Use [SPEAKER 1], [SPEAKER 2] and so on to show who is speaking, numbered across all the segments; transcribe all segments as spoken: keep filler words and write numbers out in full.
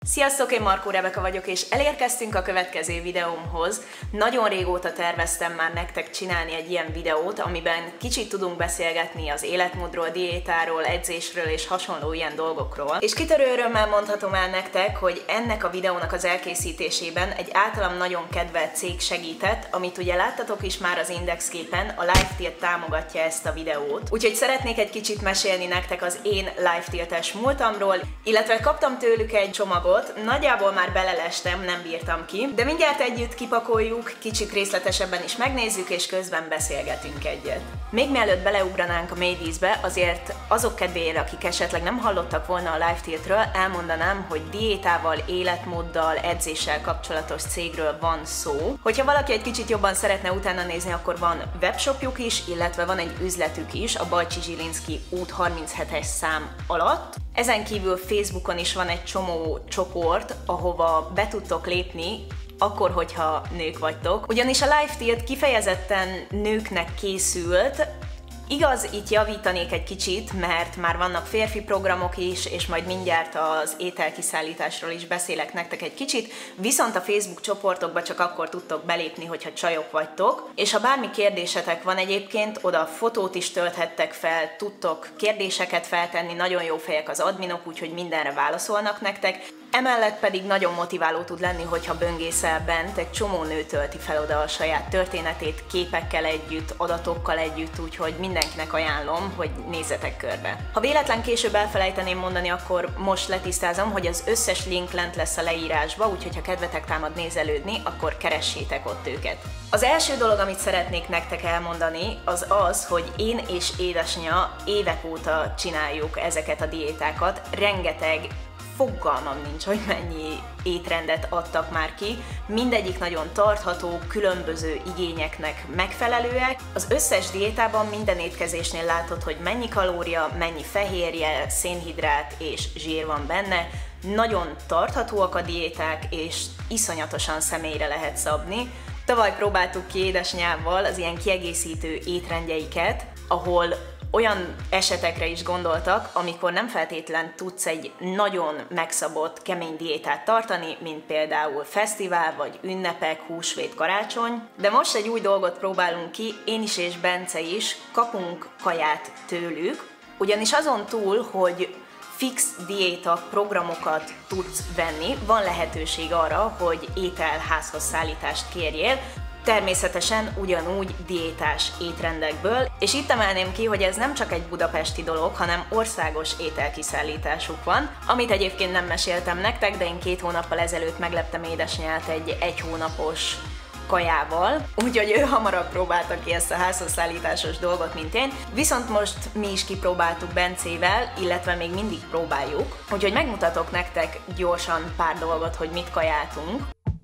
[SPEAKER 1] Sziasztok, én Markó Rebeka vagyok, és elérkeztünk a következő videómhoz. Nagyon régóta terveztem már nektek csinálni egy ilyen videót, amiben kicsit tudunk beszélgetni az életmódról, diétáról, edzésről és hasonló ilyen dolgokról. És kitörő örömmel mondhatom el nektek, hogy ennek a videónak az elkészítésében egy általam nagyon kedvelt cég segített, amit ugye láttatok is már az indexképen, a LiveTilt támogatja ezt a videót. Úgyhogy szeretnék egy kicsit mesélni nektek az én LiveTilt-es múltamról, illetve kaptam tőlük egy csomagot. Nagyjából már belelestem, nem bírtam ki, de mindjárt együtt kipakoljuk, kicsit részletesebben is megnézzük, és közben beszélgetünk egyet. Még mielőtt beleugranánk a mély vízbe, azért azok kedvéért, akik esetleg nem hallottak volna a LiveTiltről, elmondanám, hogy diétával, életmóddal, edzéssel kapcsolatos cégről van szó. Hogyha valaki egy kicsit jobban szeretne utána nézni, akkor van webshopjuk is, illetve van egy üzletük is, a Bajcsi Zsilinszky út harminchetes szám alatt. Ezen kívül Facebookon is van egy csomó csoport, ahova be tudtok lépni, akkor, hogyha nők vagytok. Ugyanis a LiveTilt kifejezetten nőknek készült. Igaz, itt javítanék egy kicsit, mert már vannak férfi programok is, és majd mindjárt az ételkiszállításról is beszélek nektek egy kicsit, viszont a Facebook csoportokba csak akkor tudtok belépni, hogyha csajok vagytok, és ha bármi kérdésetek van egyébként, oda fotót is tölthettek fel, tudtok kérdéseket feltenni, nagyon jó fejek az adminok, úgyhogy mindenre válaszolnak nektek. Emellett pedig nagyon motiváló tud lenni, hogyha böngészel bent, egy csomó nő tölti fel oda a saját történetét, képekkel együtt, adatokkal együtt, úgyhogy mindenkinek ajánlom, hogy nézzetek körbe. Ha véletlen később elfelejteném mondani, akkor most letisztázom, hogy az összes link lent lesz a leírásba, úgyhogy ha kedvetek támad nézelődni, akkor keressétek ott őket. Az első dolog, amit szeretnék nektek elmondani, az az, hogy én és édesanyja évek óta csináljuk ezeket a diétákat, rengeteg fogalmam nincs, hogy mennyi étrendet adtak már ki. Mindegyik nagyon tartható, különböző igényeknek megfelelőek. Az összes diétában minden étkezésnél látod, hogy mennyi kalória, mennyi fehérje, szénhidrát és zsír van benne. Nagyon tarthatóak a diéták, és iszonyatosan személyre lehet szabni. Tavaly próbáltuk ki édesanyával az ilyen kiegészítő étrendjeiket, ahol olyan esetekre is gondoltak, amikor nem feltétlen tudsz egy nagyon megszabott, kemény diétát tartani, mint például fesztivál, vagy ünnepek, húsvét, karácsony. De most egy új dolgot próbálunk ki, én is és Bence is, kapunk kaját tőlük, ugyanis azon túl, hogy fix diéta programokat tudsz venni, van lehetőség arra, hogy ételházhoz szállítást kérjél, természetesen ugyanúgy diétás étrendekből, és itt emelném ki, hogy ez nem csak egy budapesti dolog, hanem országos ételkiszállításuk van, amit egyébként nem meséltem nektek, de én két hónappal ezelőtt megleptem édesanyát egy egy hónapos kajával, úgyhogy ő hamarabb próbálta ki ezt a házhoz szállításos dolgot, mint én, viszont most mi is kipróbáltuk Bencével, illetve még mindig próbáljuk, úgyhogy megmutatok nektek gyorsan pár dolgot, hogy mit kajáltunk.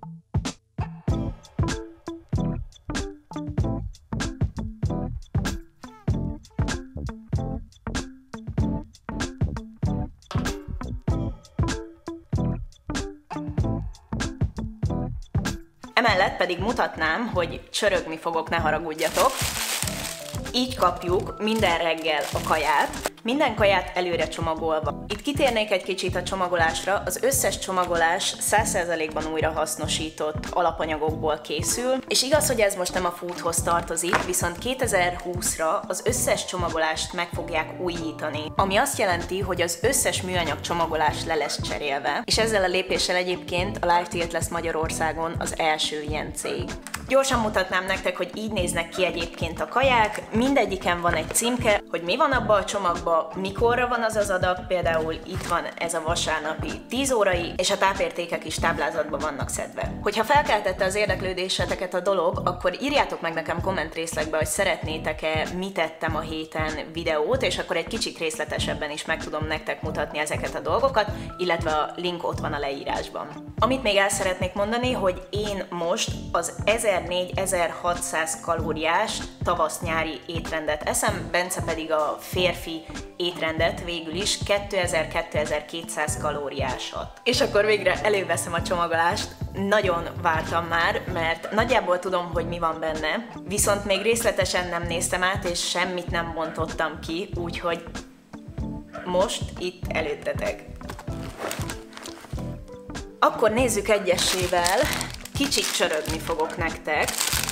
[SPEAKER 1] Emellett pedig mutatnám, hogy csörögni fogok, ne haragudjatok. Így kapjuk minden reggel a kaját, minden kaját előre csomagolva. Itt kitérnék egy kicsit a csomagolásra, az összes csomagolás száz százalékban újra hasznosított alapanyagokból készül, és igaz, hogy ez most nem a foodhoz tartozik, viszont kétezer-húszra az összes csomagolást meg fogják újítani, ami azt jelenti, hogy az összes műanyag csomagolás le lesz cserélve, és ezzel a lépéssel egyébként a LiveTilt lesz Magyarországon az első ilyen cég. Gyorsan mutatnám nektek, hogy így néznek ki egyébként a kaják, mindegyiken van egy címke, hogy mi van abban a csomagban, mikorra van az az adag, például itt van ez a vasárnapi tíz órai, és a tápértékek is táblázatban vannak szedve. Hogyha felkeltette az érdeklődéseteket a dolog, akkor írjátok meg nekem komment részlegbe, hogy szeretnétek-e, mit tettem a héten videót, és akkor egy kicsit részletesebben is meg tudom nektek mutatni ezeket a dolgokat, illetve a link ott van a leírásban. Amit még el szeretnék mondani, hogy én most az ezernégy-ezerhatszáz kalóriás tavasz-nyári étrendet eszem, Bence pedig a férfi étrendet végül is kétezer-kétezer-kétszáz kalóriásat. És akkor végre előveszem a csomagolást, nagyon vártam már, mert nagyjából tudom, hogy mi van benne, viszont még részletesen nem néztem át, és semmit nem bontottam ki, úgyhogy most itt előttetek. Akkor nézzük egyesével, kicsit csörögni fogok nektek.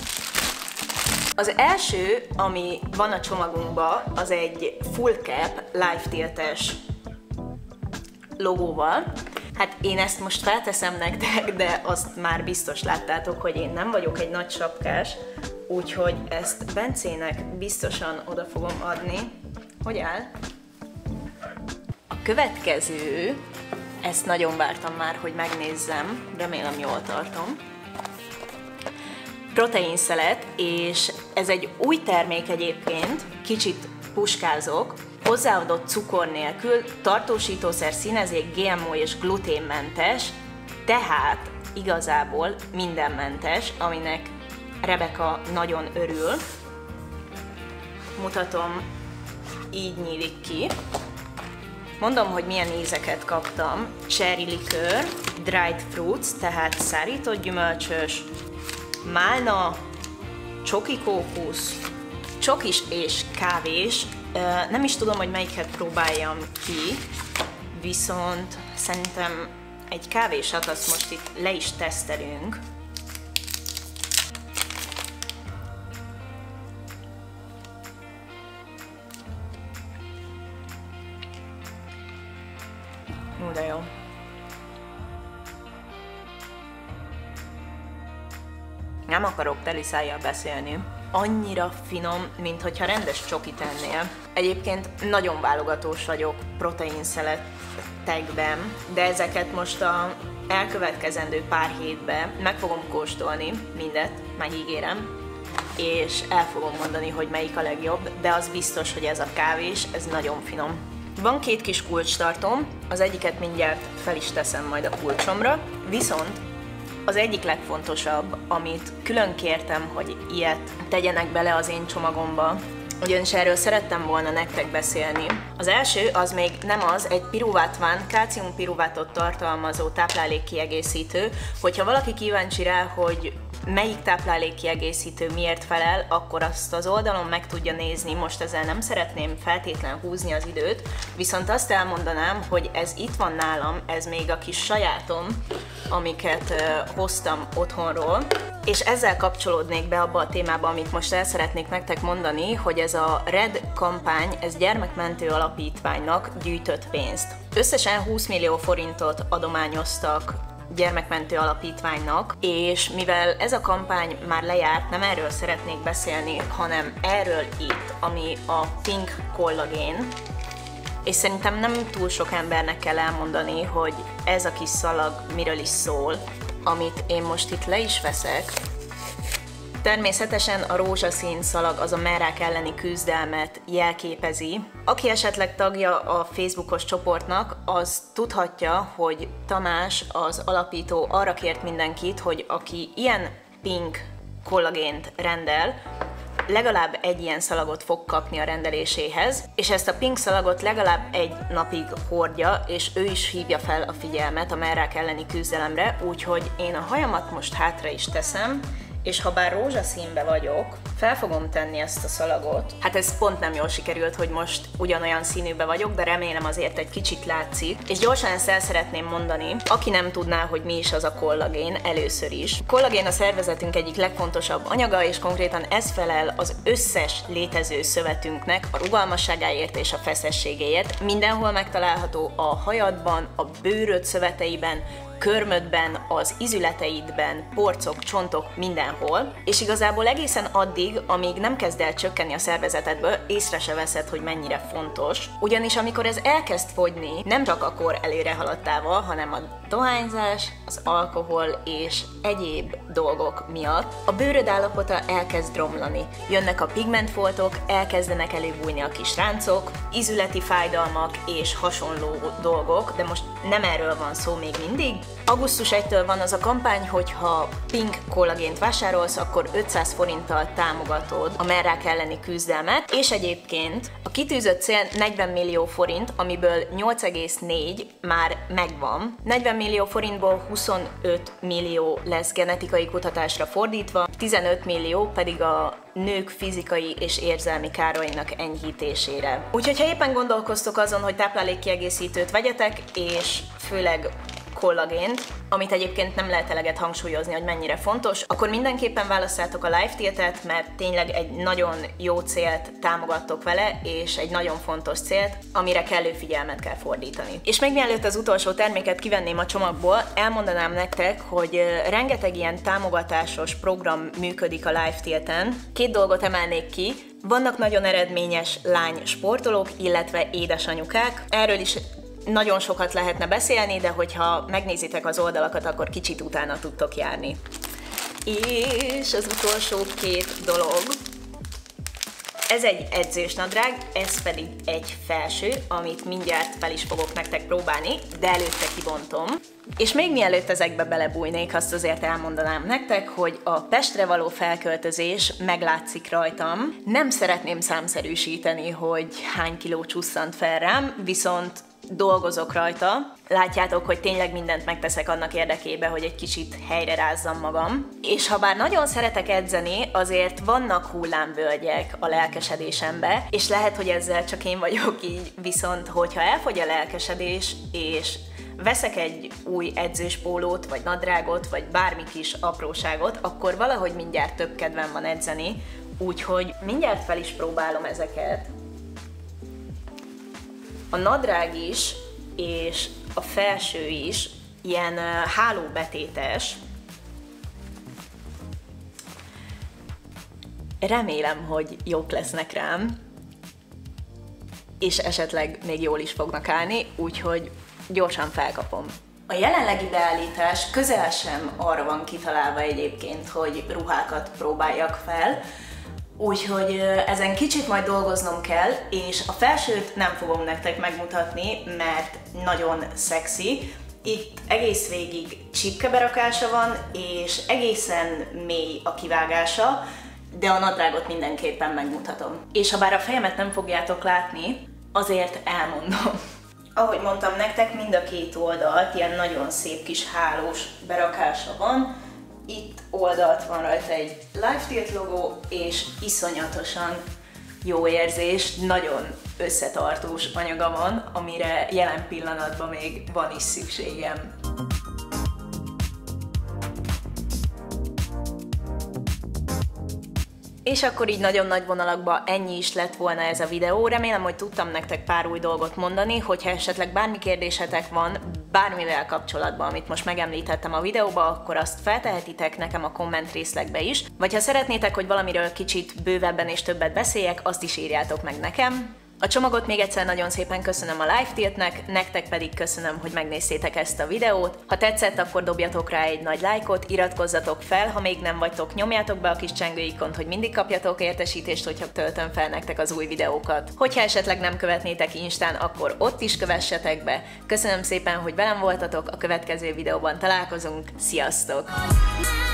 [SPEAKER 1] Az első, ami van a csomagunkban, az egy Full Cap Live Tilt-es logóval. Hát én ezt most felteszem nektek, de azt már biztos láttátok, hogy én nem vagyok egy nagy sapkás, úgyhogy ezt Bencének biztosan oda fogom adni. Hogy áll? A következő, ezt nagyon vártam már, hogy megnézzem, remélem jól tartom. Proteinszelet, és ez egy új termék egyébként, kicsit puskázok, hozzáadott cukor nélkül, tartósítószer, színezék, gé em o és gluténmentes, tehát igazából mindenmentes, aminek Rebeka nagyon örül. Mutatom, így nyílik ki. Mondom, hogy milyen ízeket kaptam. Cherry liqueur, dried fruits, tehát szárított gyümölcsös, málna, csoki kókusz, csokis és kávés. Nem is tudom, hogy melyiket próbáljam ki, viszont szerintem egy kávésat azt most itt le is tesztelünk. Ú, de jó. Nem akarok teli szájjal beszélni. Annyira finom, mint hogyha rendes csokit ennél. Egyébként nagyon válogatós vagyok proteinszeletekben, de ezeket most a elkövetkezendő pár hétben meg fogom kóstolni, mindet, megígérem, és el fogom mondani, hogy melyik a legjobb, de az biztos, hogy ez a kávés, ez nagyon finom. Van két kis kulcstartom, az egyiket mindjárt fel is teszem majd a kulcsomra, viszont az egyik legfontosabb, amit külön kértem, hogy ilyet tegyenek bele az én csomagomba, ugyanis erről szerettem volna nektek beszélni. Az első, az még nem az, egy piruvát van, kálcium piruvátot tartalmazó táplálékkiegészítő. Hogyha valaki kíváncsi rá, hogy melyik táplálékkiegészítő miért felel, akkor azt az oldalon meg tudja nézni, most ezzel nem szeretném feltétlen húzni az időt, viszont azt elmondanám, hogy ez itt van nálam, ez még a kis sajátom, amiket uh, hoztam otthonról, és ezzel kapcsolódnék be abba a témába, amit most el szeretnék nektek mondani, hogy ez a RED kampány, ez gyermekmentő alapítványnak gyűjtött pénzt. Összesen húsz millió forintot adományoztak gyermekmentő alapítványnak, és mivel ez a kampány már lejárt, nem erről szeretnék beszélni, hanem erről itt, ami a Pink kollagén, és szerintem nem túl sok embernek kell elmondani, hogy ez a kis szalag miről is szól, amit én most itt le is veszek. Természetesen a rózsaszín szalag az a merrák elleni küzdelmet jelképezi. Aki esetleg tagja a Facebookos csoportnak, az tudhatja, hogy Tamás, az alapító arra kért mindenkit, hogy aki ilyen Pink kollagént rendel, legalább egy ilyen szalagot fog kapni a rendeléséhez, és ezt a Pink szalagot legalább egy napig hordja, és ő is hívja fel a figyelmet a merrák elleni küzdelemre, úgyhogy én a hajamat most hátra is teszem, és ha bár rózsaszínbe vagyok, fel fogom tenni ezt a szalagot. Hát ez pont nem jól sikerült, hogy most ugyanolyan színűbe vagyok, de remélem azért egy kicsit látszik. És gyorsan ezt el szeretném mondani, aki nem tudná, hogy mi is az a kollagén, először is. A kollagén a szervezetünk egyik legfontosabb anyaga, és konkrétan ez felel az összes létező szövetünknek a rugalmasságáért és a feszességéért. Mindenhol megtalálható a hajadban, a bőröd szöveteiben, körmödben, az izületeidben, porcok, csontok, mindenhol, és igazából egészen addig, amíg nem kezd el csökkenni a szervezetedből, észre se veszed, hogy mennyire fontos. Ugyanis amikor ez elkezd fogyni, nem csak a kor előre haladtával, hanem a dohányzás, az alkohol és egyéb dolgok miatt a bőröd állapota elkezd romlani. Jönnek a pigmentfoltok, elkezdenek előbújni a kis ráncok, izületi fájdalmak és hasonló dolgok, de most nem erről van szó még mindig. augusztus elsejétől van az a kampány, hogyha Pink kollagént vásárolsz, akkor ötszáz forinttal támogatod a merrák elleni küzdelmet, és egyébként a kitűzött cél negyven millió forint, amiből nyolc egész négy már megvan. negyven millió forintból huszonöt millió lesz genetikai kutatásra fordítva, tizenöt millió pedig a nők fizikai és érzelmi kárainak enyhítésére. Úgyhogy ha éppen gondolkoztok azon, hogy táplálékkiegészítőt vegyetek, és főleg kollagént, amit egyébként nem lehet eleget hangsúlyozni, hogy mennyire fontos, akkor mindenképpen válasszátok a Life Tiltet, mert tényleg egy nagyon jó célt támogattok vele, és egy nagyon fontos célt, amire kellő figyelmet kell fordítani. És még mielőtt az utolsó terméket kivenném a csomagból, elmondanám nektek, hogy rengeteg ilyen támogatásos program működik a Life Tilten. Két dolgot emelnék ki. Vannak nagyon eredményes lány sportolók, illetve édesanyukák. Erről is nagyon sokat lehetne beszélni, de hogyha megnézitek az oldalakat, akkor kicsit utána tudtok járni. És az utolsó két dolog. Ez egy edzősnadrág, ez pedig egy felső, amit mindjárt fel is fogok nektek próbálni, de előtte kibontom. És még mielőtt ezekbe belebújnék, azt azért elmondanám nektek, hogy a Pestre való felköltözés meglátszik rajtam. Nem szeretném számszerűsíteni, hogy hány kiló csusszant fel rám, viszont dolgozok rajta. Látjátok, hogy tényleg mindent megteszek annak érdekében, hogy egy kicsit helyre rázzam magam. És ha bár nagyon szeretek edzeni, azért vannak hullámvölgyek a lelkesedésembe, és lehet, hogy ezzel csak én vagyok így, viszont hogyha elfogy a lelkesedés, és veszek egy új edzőspólót, vagy nadrágot, vagy bármi kis apróságot, akkor valahogy mindjárt több kedvem van edzeni, úgyhogy mindjárt fel is próbálom ezeket. A nadrág is, és a felső is ilyen hálóbetétes. Remélem, hogy jók lesznek rám, és esetleg még jól is fognak állni, úgyhogy gyorsan felkapom. A jelenlegi beállítás közel sem arra van kitalálva egyébként, hogy ruhákat próbáljak fel, úgyhogy ezen kicsit majd dolgoznom kell, és a felsőt nem fogom nektek megmutatni, mert nagyon szexi. Itt egész végig csipkeberakása van, és egészen mély a kivágása, de a nadrágot mindenképpen megmutatom. És ha bár a fejemet nem fogjátok látni, azért elmondom. Ahogy mondtam nektek, mind a két oldalt ilyen nagyon szép kis hálós berakása van. Itt oldalt van rajta egy Life Tilt logó, és iszonyatosan jó érzés, nagyon összetartós anyaga van, amire jelen pillanatban még van is szükségem. És akkor így nagyon nagy vonalakban ennyi is lett volna ez a videó. Remélem, hogy tudtam nektek pár új dolgot mondani, hogyha esetleg bármi kérdésetek van bármivel kapcsolatban, amit most megemlítettem a videóba, akkor azt feltehetitek nekem a komment részlegbe is. Vagy ha szeretnétek, hogy valamiről kicsit bővebben és többet beszéljek, azt is írjátok meg nekem. A csomagot még egyszer nagyon szépen köszönöm a Life Tiltnek, nektek pedig köszönöm, hogy megnéztétek ezt a videót. Ha tetszett, akkor dobjatok rá egy nagy lájkot, iratkozzatok fel, ha még nem vagytok, nyomjátok be a kis csengőikont, hogy mindig kapjatok értesítést, hogyha töltöm fel nektek az új videókat. Hogyha esetleg nem követnétek Instán, akkor ott is kövessetek be. Köszönöm szépen, hogy velem voltatok, a következő videóban találkozunk, sziasztok!